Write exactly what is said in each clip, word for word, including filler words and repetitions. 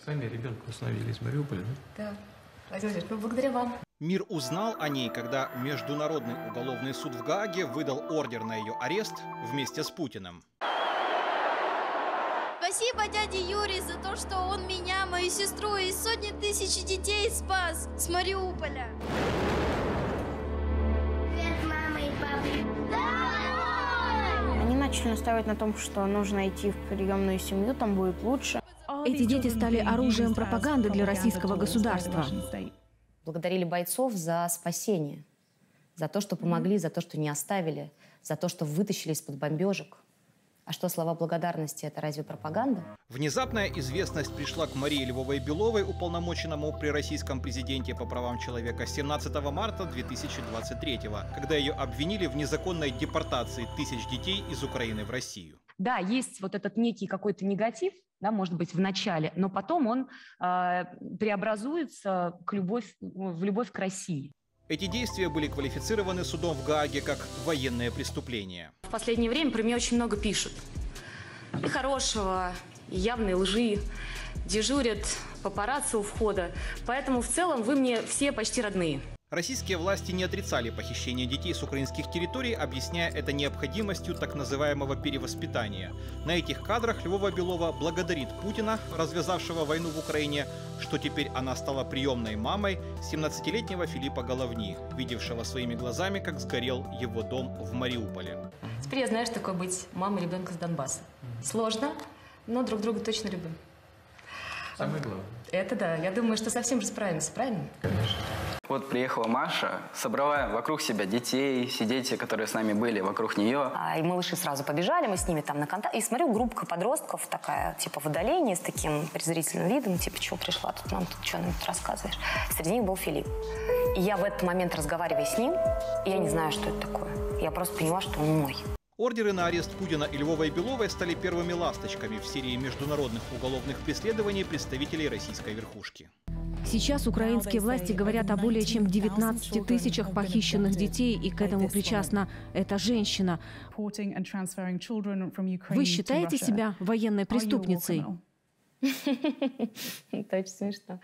Сами ребенка установили из Мариуполя, да? Да. Владимир Владимирович, ну благодаря вам. Мир узнал о ней, когда Международный уголовный суд в Гааге выдал ордер на ее арест вместе с Путиным. Спасибо дяде Юрию за то, что он меня, мою сестру и сотни тысяч детей спас с Мариуполя. Привет, мама и папа. Да! Они начали настаивать на том, что нужно идти в приемную семью, там будет лучше. Эти дети стали оружием пропаганды для российского государства. Благодарили бойцов за спасение, за то, что помогли, за то, что не оставили, за то, что вытащили из-под бомбежек. А что, слова благодарности – это разве пропаганда? Внезапная известность пришла к Марии Львовой-Беловой, уполномоченному при российском президенте по правам человека, семнадцатого марта две тысячи двадцать третьего, когда ее обвинили в незаконной депортации тысяч детей из Украины в Россию. Да, есть вот этот некий какой-то негатив, да, может быть, в начале, но потом он э, преобразуется к любовь, в любовь к России. Эти действия были квалифицированы судом в Гааге как военное преступление. В последнее время про меня очень много пишут. И хорошего, и явной лжи. Дежурят папарацци у входа. Поэтому в целом вы мне все почти родные. Российские власти не отрицали похищение детей с украинских территорий, объясняя это необходимостью так называемого перевоспитания. На этих кадрах Львова-Белова благодарит Путина, развязавшего войну в Украине, что теперь она стала приемной мамой семнадцатилетнего Филиппа Головни, видевшего своими глазами, как сгорел его дом в Мариуполе. Теперь я знаю, что такое быть мамой ребенка с Донбасса. Сложно, но друг друга точно любим. Самое главное. Это да. Я думаю, что совсем же справимся, правильно? Конечно. Вот приехала Маша, собрала вокруг себя детей, все дети, которые с нами были, вокруг нее. А, и малыши сразу побежали, мы с ними там на контакт. И смотрю, группка подростков такая, типа в отдалении, с таким презрительным видом, типа, чего пришла тут, нам тут что нам тут рассказываешь? Среди них был Филипп. И я в этот момент, разговаривая с ним, я не знаю, что это такое. Я просто поняла, что он мой. Ордеры на арест Путина и Львовой-Беловой стали первыми ласточками в серии международных уголовных преследований представителей российской верхушки. Сейчас украинские власти говорят о более чем девятнадцати тысячах похищенных детей, и к этому причастна эта женщина. Вы считаете себя военной преступницей? Это очень смешно.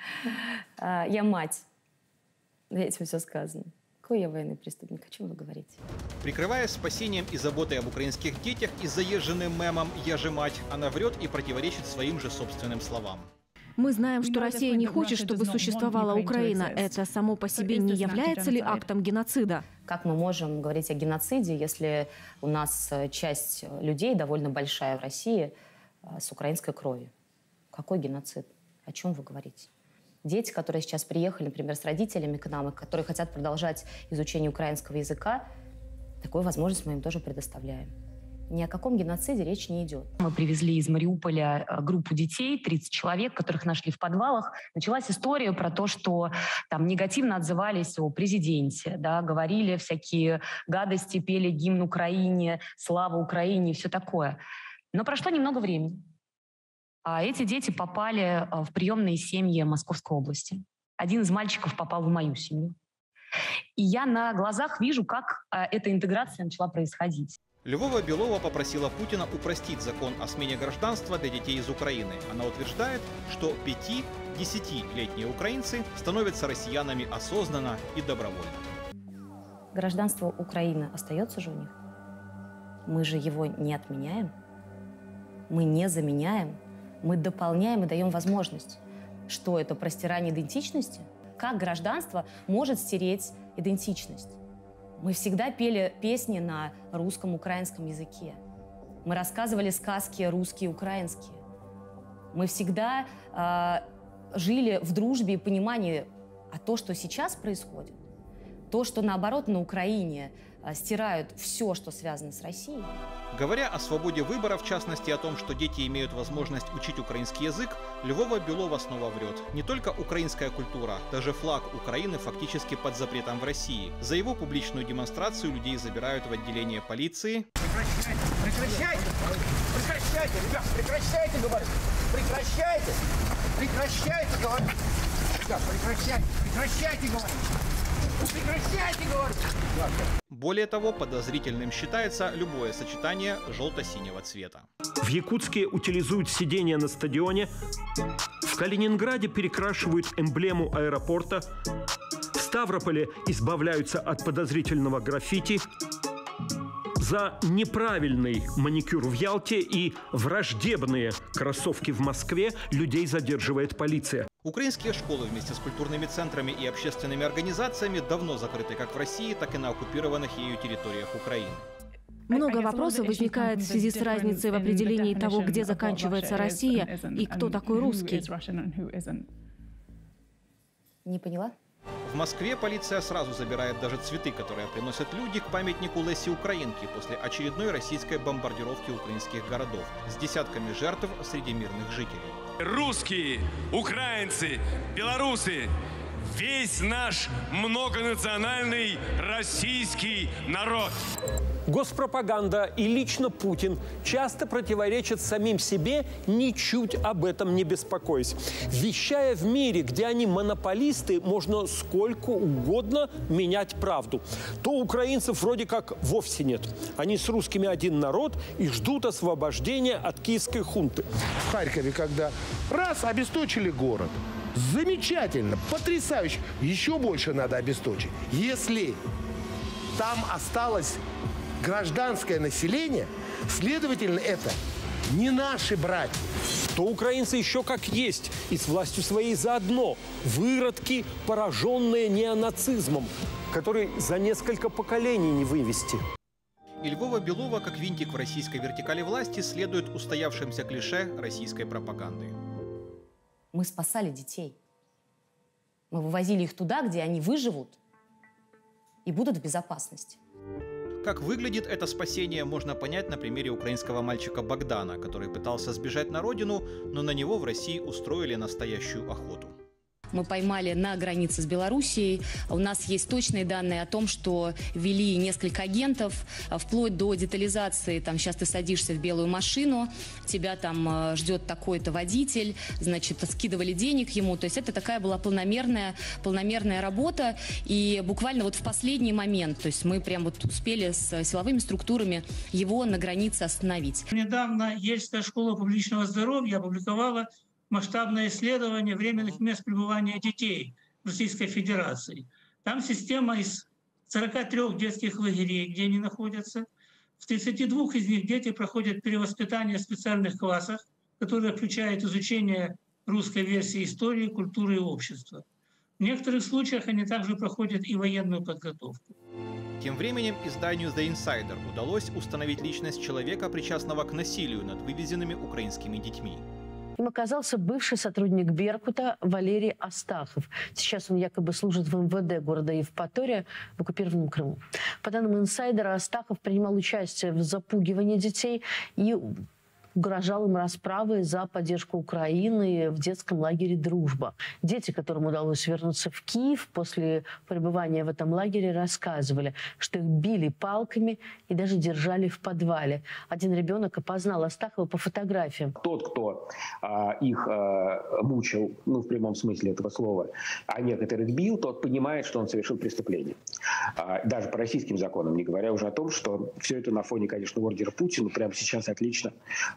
Я мать. Этим все сказано. Какой я военный преступник? О чем вы говорите? Прикрываясь спасением и заботой об украинских детях и заезженным мемом «Я же мать», она врет и противоречит своим же собственным словам. Мы знаем, что Россия не хочет, чтобы существовала Украина. Это само по себе не является ли актом геноцида? Как мы можем говорить о геноциде, если у нас часть людей, довольно большая в России, с украинской кровью? Какой геноцид? О чем вы говорите? Дети, которые сейчас приехали, например, с родителями к нам, и которые хотят продолжать изучение украинского языка, такую возможность мы им тоже предоставляем. Ни о каком геноциде речь не идет. Мы привезли из Мариуполя группу детей, тридцать человек, которых нашли в подвалах. Началась история про то, что там негативно отзывались о президенте, да, говорили всякие гадости, пели гимн Украине, слава Украине и все такое. Но прошло немного времени. А эти дети попали в приемные семьи Московской области. Один из мальчиков попал в мою семью. И я на глазах вижу, как эта интеграция начала происходить. Львова-Белова попросила Путина упростить закон о смене гражданства для детей из Украины. Она утверждает, что пяти-десятилетние украинцы становятся россиянами осознанно и добровольно. Гражданство Украины остается же у них. Мы же его не отменяем. Мы не заменяем. Мы дополняем и даем возможность. Что это, простирание идентичности? Как гражданство может стереть идентичность? Мы всегда пели песни на русском, украинском языке. Мы рассказывали сказки русские и украинские. Мы всегда э, жили в дружбе и понимании, а то, что сейчас происходит, то, что наоборот на Украине э, стирают все, что связано с Россией. Говоря о свободе выбора, в частности о том, что дети имеют возможность учить украинский язык, Львова-Белова снова врет. Не только украинская культура, даже флаг Украины фактически под запретом в России. За его публичную демонстрацию людей забирают в отделение полиции. Прекращайте! Прекращайте! Прекращайте, ребят! Прекращайте, говорю! Прекращайте! Прекращайте, говорю! Ребят, прекращайте! Прекращайте, говорю! Прекращайте, говорю! Более того, подозрительным считается любое сочетание желто-синего цвета. В Якутске утилизуют сидения на стадионе, в Калининграде перекрашивают эмблему аэропорта. В Ставрополе избавляются от подозрительного граффити. За неправильный маникюр в Ялте и враждебные кроссовки в Москве людей задерживает полиция. Украинские школы вместе с культурными центрами и общественными организациями давно закрыты как в России, так и на оккупированных ею территориях Украины. Много вопросов возникает в связи с разницей в определении того, где заканчивается Россия и кто такой русский. Не поняла? В Москве полиция сразу забирает даже цветы, которые приносят люди к памятнику Леси Украинки после очередной российской бомбардировки украинских городов с десятками жертв среди мирных жителей. Русские, украинцы, белорусы, весь наш многонациональный российский народ. Госпропаганда и лично Путин часто противоречат самим себе, ничуть об этом не беспокоясь. Вещая в мире, где они монополисты, можно сколько угодно менять правду. То украинцев вроде как вовсе нет. Они с русскими один народ и ждут освобождения от киевской хунты. В Харькове, когда раз обесточили город, замечательно, потрясающе, еще больше надо обесточить. Если там осталось гражданское население, следовательно, это не наши братья. То украинцы еще как есть, и с властью своей заодно. Выродки, пораженные неонацизмом, который за несколько поколений не вывести. И Львова Белова, как винтик в российской вертикали власти, следует устоявшимся клише российской пропаганды. Мы спасали детей. Мы вывозили их туда, где они выживут и будут в безопасности. Как выглядит это спасение, можно понять на примере украинского мальчика Богдана, который пытался сбежать на родину, но на него в России устроили настоящую охоту. Мы поймали на границе с Белоруссией. У нас есть точные данные о том, что вели несколько агентов, вплоть до детализации. Там сейчас ты садишься в белую машину, тебя там ждет такой-то водитель, значит, скидывали денег ему. То есть это такая была планомерная, планомерная работа. И буквально вот в последний момент, то есть мы прям вот успели с силовыми структурами его на границе остановить. Недавно Ельская школа публичного здоровья опубликовала масштабное исследование временных мест пребывания детей в Российской Федерации. Там система из сорока трёх детских лагерей, где они находятся. В тридцати двух из них дети проходят перевоспитание в специальных классах, которые включают изучение русской версии истории, культуры и общества. В некоторых случаях они также проходят и военную подготовку. Тем временем изданию The Insider удалось установить личность человека, причастного к насилию над вывезенными украинскими детьми. Им оказался бывший сотрудник Беркута Валерий Астахов. Сейчас он якобы служит в эм вэ дэ города Евпатория в оккупированном Крыму. По данным инсайдера, Астахов принимал участие в запугивании детей и угрожал им расправой за поддержку Украины в детском лагере «Дружба». Дети, которым удалось вернуться в Киев после пребывания в этом лагере, рассказывали, что их били палками и даже держали в подвале. Один ребенок опознал Астахова по фотографиям. Тот, кто а, их а, мучил, ну, в прямом смысле этого слова, а некоторых бил, тот понимает, что он совершил преступление. А, даже по российским законам, не говоря уже о том, что все это на фоне, конечно, ордера Путина прямо сейчас отлично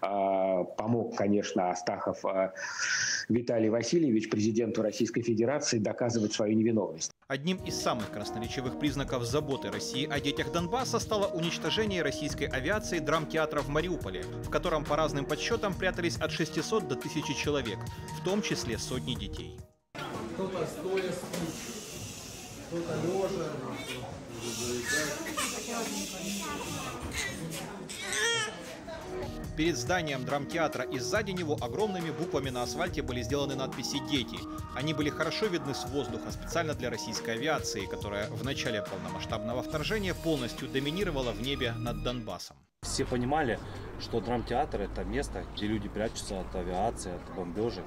помог, конечно, Астахов Виталий Васильевич, президенту Российской Федерации, доказывать свою невиновность. Одним из самых красноречивых признаков заботы России о детях Донбасса стало уничтожение российской авиации драмтеатра в Мариуполе, в котором по разным подсчетам прятались от шестисот до тысячи человек, в том числе сотни детей. Кто-то стоя спит, кто-то лежа. Перед зданием драмтеатра и сзади него огромными буквами на асфальте были сделаны надписи «Дети». Они были хорошо видны с воздуха, специально для российской авиации, которая в начале полномасштабного вторжения полностью доминировала в небе над Донбассом. Все понимали, что драмтеатр – это место, где люди прячутся от авиации, от бомбежек.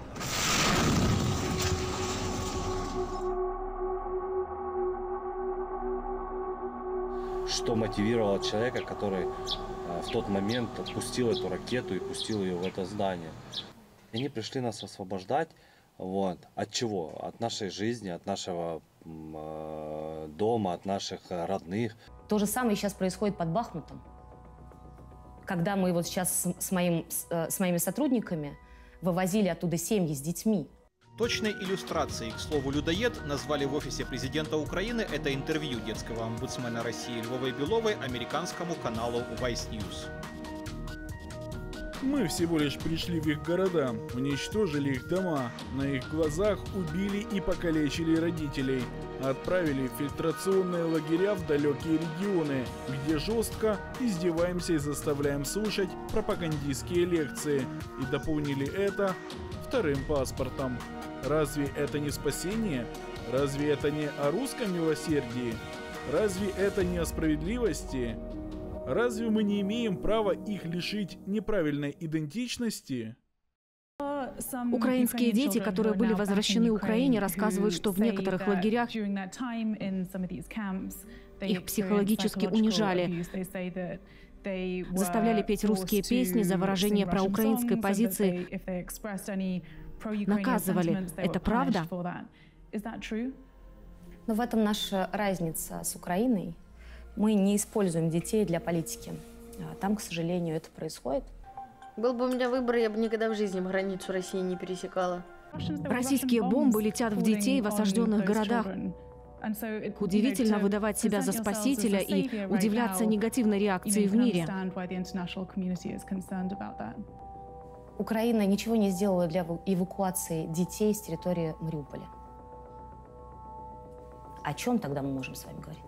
Что мотивировало человека, который в тот момент отпустил эту ракету и пустил ее в это здание. И они пришли нас освобождать. Вот. От чего? От нашей жизни, от нашего э, дома, от наших родных. То же самое сейчас происходит под Бахмутом. Когда мы вот сейчас с, с, моим, с, с моими сотрудниками вывозили оттуда семьи с детьми. Точной иллюстрацией, к слову, людоед назвали в офисе президента Украины это интервью детского омбудсмена России Львовой Беловой американскому каналу Vice News. Мы всего лишь пришли в их города, уничтожили их дома, на их глазах убили и покалечили родителей, отправили в фильтрационные лагеря в далекие регионы, где жестко издеваемся и заставляем слушать пропагандистские лекции, и дополнили это вторым паспортом. Разве это не спасение? Разве это не о русском милосердии? Разве это не о справедливости? Разве мы не имеем права их лишить неправильной идентичности? Украинские дети, которые были возвращены Украине, рассказывают, что в некоторых лагерях их психологически унижали, заставляли петь русские песни за выражение проукраинской позиции, наказывали. Это правда? Но в этом наша разница с Украиной. Мы не используем детей для политики. Там, к сожалению, это происходит. Был бы у меня выбор, я бы никогда в жизни границу России не пересекала. Российские бомбы летят в детей в осажденных городах. Удивительно выдавать себя за спасителя и удивляться негативной реакции в мире. Украина ничего не сделала для эвакуации детей с территории Мариуполя. О чем тогда мы можем с вами говорить?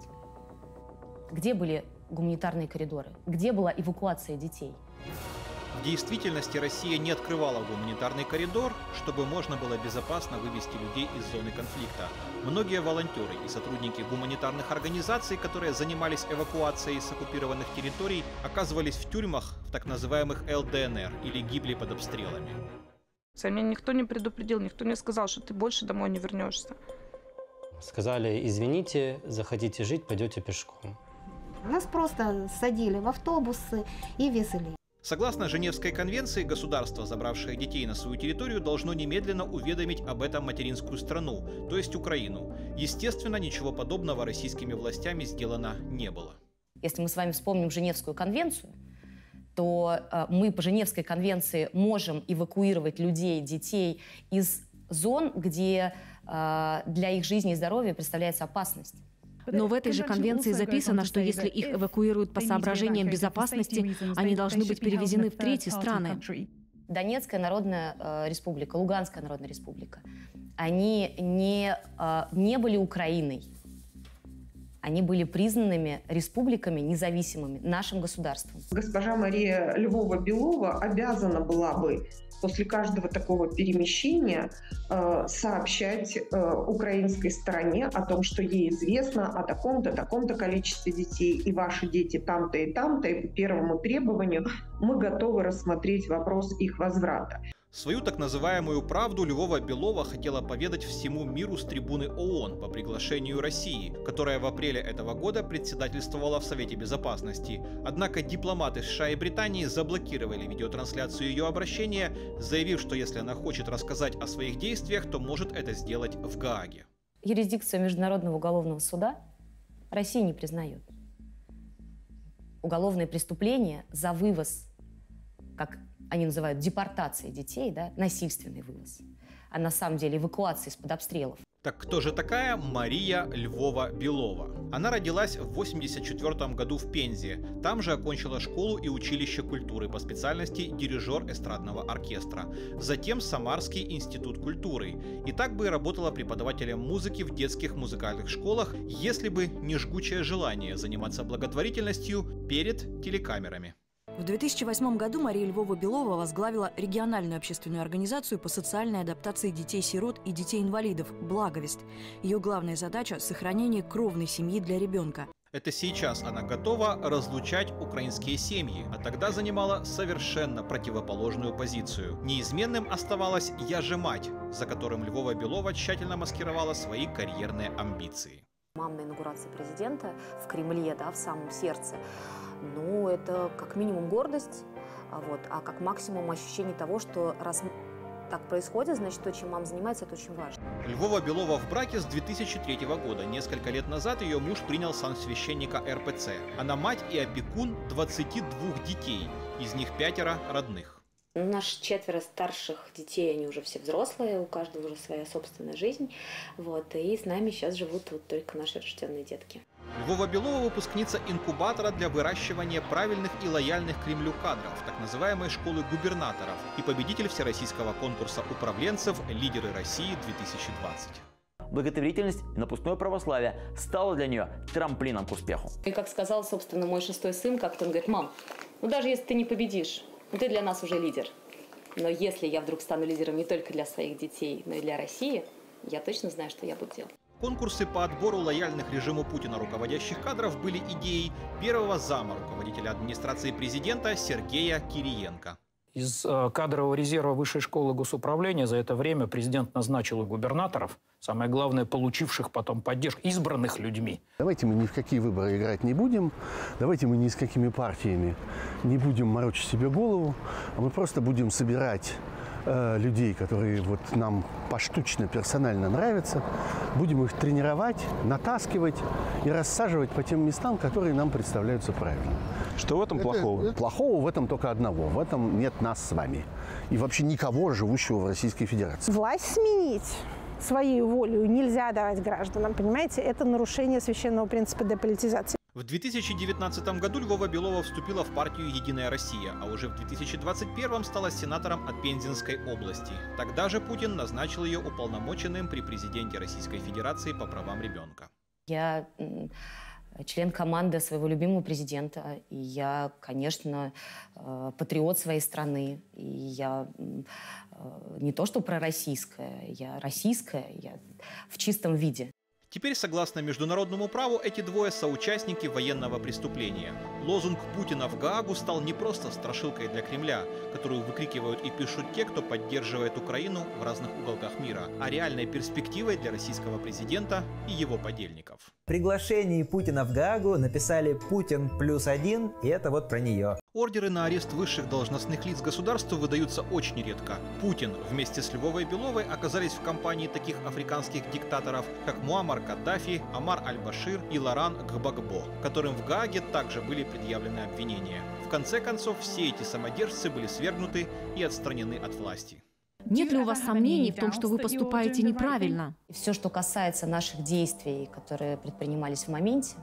Где были гуманитарные коридоры? Где была эвакуация детей? В действительности Россия не открывала гуманитарный коридор, чтобы можно было безопасно вывести людей из зоны конфликта. Многие волонтеры и сотрудники гуманитарных организаций, которые занимались эвакуацией с оккупированных территорий, оказывались в тюрьмах в так называемых эл дэ эн эр или гибли под обстрелами. Меня никто не предупредил, никто не сказал, что ты больше домой не вернешься. Сказали, извините, захотите жить, пойдете пешком. Нас просто садили в автобусы и везли. Согласно Женевской конвенции, государство, забравшее детей на свою территорию, должно немедленно уведомить об этом материнскую страну, то есть Украину. Естественно, ничего подобного российскими властями сделано не было. Если мы с вами вспомним Женевскую конвенцию, то э, мы по Женевской конвенции можем эвакуировать людей, детей из зон, где э, для их жизни и здоровья представляется опасность. Но в этой же конвенции записано, что если их эвакуируют по соображениям безопасности, они должны быть перевезены в третьи страны. Донецкая народная э, республика, Луганская народная республика, они не, э, не были Украиной. Они были признанными республиками независимыми, нашим государством. Госпожа Мария Львова-Белова обязана была бы после каждого такого перемещения э, сообщать э, украинской стороне о том, что ей известно о таком-то, таком-то количестве детей, и ваши дети там-то и там-то, и по первому требованию мы готовы рассмотреть вопрос их возврата. Свою так называемую правду Львова-Белова хотела поведать всему миру с трибуны о о эн по приглашению России, которая в апреле этого года председательствовала в Совете Безопасности. Однако дипломаты США и Британии заблокировали видеотрансляцию ее обращения, заявив, что если она хочет рассказать о своих действиях, то может это сделать в Гааге. Юрисдикцию Международного уголовного суда Россия не признает. Уголовное преступление за вывоз, как они называют депортацией детей, да, насильственный вывоз, а на самом деле эвакуация из-под обстрелов. Так кто же такая Мария Львова-Белова? Она родилась в восемьдесят четвёртом году в Пензе. Там же окончила школу и училище культуры по специальности дирижер эстрадного оркестра. Затем Самарский институт культуры. И так бы и работала преподавателем музыки в детских музыкальных школах, если бы не жгучее желание заниматься благотворительностью перед телекамерами. В две тысячи восьмом году Мария Львова-Белова возглавила региональную общественную организацию по социальной адаптации детей-сирот и детей-инвалидов «Благовест». Ее главная задача – сохранение кровной семьи для ребенка. Это сейчас она готова разлучать украинские семьи, а тогда занимала совершенно противоположную позицию. Неизменным оставалась «Я же мать», за которым Львова-Белова тщательно маскировала свои карьерные амбиции. Мамная инаугурация президента в Кремле, да, в самом сердце. Ну, это как минимум гордость, вот, а как максимум ощущение того, что раз так происходит, значит, то, чем мама занимается, это очень важно. Львова-Белова в браке с две тысячи третьего года. Несколько лет назад ее муж принял сан священника эр пэ цэ. Она мать и опекун двадцати двух детей, из них пятеро родных. У нас четверо старших детей, они уже все взрослые, у каждого уже своя собственная жизнь. Вот, и с нами сейчас живут вот только наши рожденные детки. Львова Белова – выпускница инкубатора для выращивания правильных и лояльных Кремлю кадров, так называемой школы губернаторов, и победитель всероссийского конкурса управленцев «Лидеры России две тысячи двадцать». Благотворительность и напускное православие стало для нее трамплином к успеху. И как сказал, собственно, мой шестой сын, как-то он говорит: мам, ну даже если ты не победишь, ну ты для нас уже лидер. Но если я вдруг стану лидером не только для своих детей, но и для России, я точно знаю, что я буду делать. Конкурсы по отбору лояльных режиму Путина руководящих кадров были идеей первого зама руководителя администрации президента Сергея Кириенко. Из кадрового резерва Высшей школы госуправления за это время президент назначил и губернаторов, самое главное, получивших потом поддержку, избранных людьми. Давайте мы ни в какие выборы играть не будем, давайте мы ни с какими партиями не будем морочить себе голову, а мы просто будем собирать э, людей, которые вот нам поштучно, персонально нравятся, будем их тренировать, натаскивать и рассаживать по тем местам, которые нам представляются правильными. Что в этом это, плохого? Это, плохого в этом только одного. В этом нет нас с вами. И вообще никого, живущего в Российской Федерации. Власть сменить своей волей нельзя давать гражданам, понимаете? Это нарушение священного принципа деполитизации. В две тысячи девятнадцатом году Львова Белова вступила в партию «Единая Россия», а уже в две тысячи двадцать первом стала сенатором от Пензенской области. Тогда же Путин назначил ее уполномоченным при президенте Российской Федерации по правам ребенка. Я член команды своего любимого президента, и я, конечно, патриот своей страны, и я не то что пророссийская, я российская, я в чистом виде. Теперь, согласно международному праву, эти двое соучастники военного преступления. Лозунг Путина в Гаагу стал не просто страшилкой для Кремля, которую выкрикивают и пишут те, кто поддерживает Украину в разных уголках мира, а реальной перспективой для российского президента и его подельников. В приглашении Путина в Гаагу написали «Путин плюс один», и это вот про нее. Ордеры на арест высших должностных лиц государства выдаются очень редко. Путин вместе с Львовой Беловой оказались в компании таких африканских диктаторов, как Муаммар Каддафи, Омар Аль-Башир и Лоран Гбагбо, которым в Гааге также были предъявлены обвинения. В конце концов, все эти самодержцы были свергнуты и отстранены от власти. Нет ли у вас сомнений в том, что вы поступаете неправильно? Все, что касается наших действий, которые предпринимались в моменте,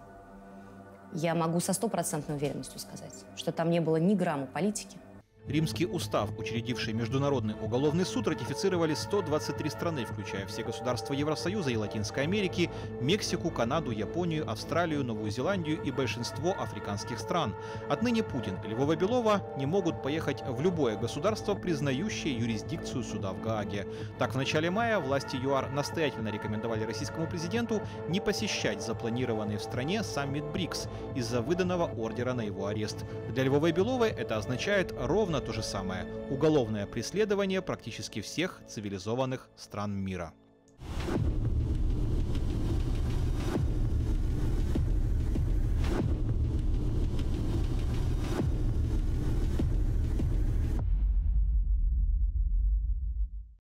я могу со стопроцентной уверенностью сказать, что там не было ни грамма политики. Римский устав, учредивший Международный уголовный суд, ратифицировали сто двадцать три страны, включая все государства Евросоюза и Латинской Америки, Мексику, Канаду, Японию, Австралию, Новую Зеландию и большинство африканских стран. Отныне Путин и Львова Белова не могут поехать в любое государство, признающее юрисдикцию суда в Гааге. Так, в начале мая власти ЮАР настоятельно рекомендовали российскому президенту не посещать запланированный в стране саммит БРИКС из-за выданного ордера на его арест. Для Львовой Беловой это означает ровно то же самое – уголовное преследование практически всех цивилизованных стран мира.